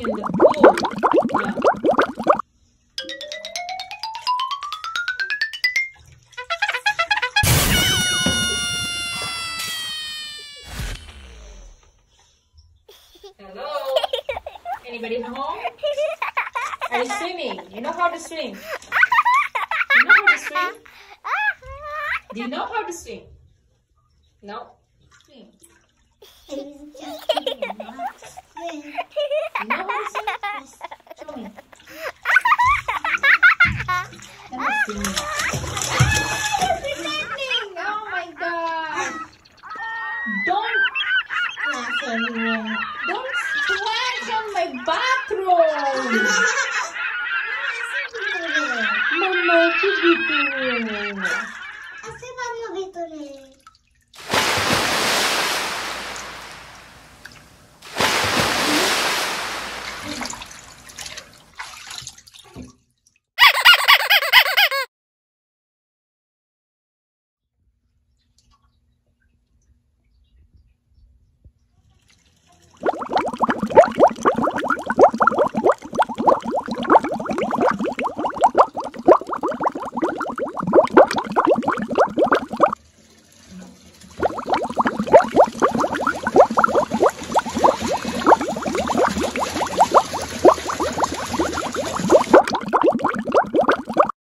in the pool. Yeah. Hello? Anybody home? Are you swimming? You know how to swim? You know how to swim? Do you know how to swim? No? Swim. You know how to swim? Show me. Let me swim. Pretending! Oh my god! Don't splash on my bathroom! Mama, dito. Kasi mama dito rin.